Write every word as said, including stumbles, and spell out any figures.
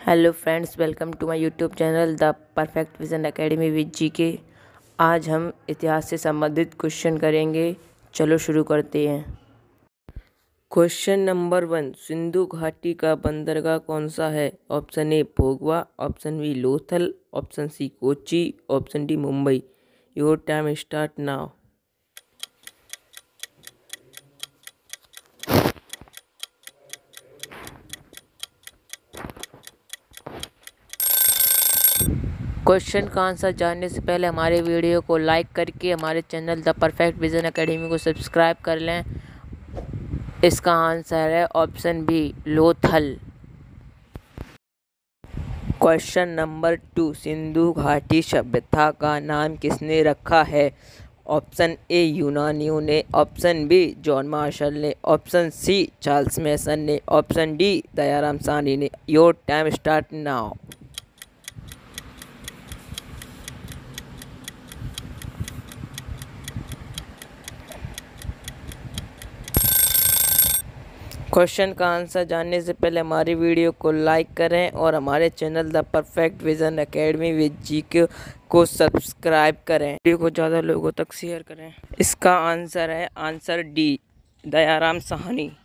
Hello friends, welcome to my YouTube channel the Perfect Vision Academy with G K. आज हम इतिहास से संबंधित क्वेश्चन करेंगे। चलो शुरू करते हैं। क्वेश्चन नंबर वन, सिंधु घाटी का बंदरगाह कौन सा है? Option A Bhogava, option B Lothal, option C Kochi, option D Mumbai. Your time start now. Question का आंसर जानने से पहले हमारे वीडियो को लाइक करके हमारे channel the Perfect Vision Academy को सब्सक्राइब कर लें। इसका आंसर है option B Lothal. Question number two, Sindhu घाटी सभ्यता का नाम किसने रखा है? ऑप्शन ए यूनानियों ने, ऑप्शन बी जॉन मार्शल ने, ऑप्शन सी चार्ल्स मैसन ने, ऑप्शन डी दयाराम साहनी ने। Your time start now. Question का आंसर जानने से पहले हमारी वीडियो को लाइक करें और हमारे channel the Perfect Vision Academy with G K को सब्सक्राइब करें। वीडियो को ज़्यादा लोगों तक शेयर करें। इसका आंसर है आंसर डी दयाराम साहनी।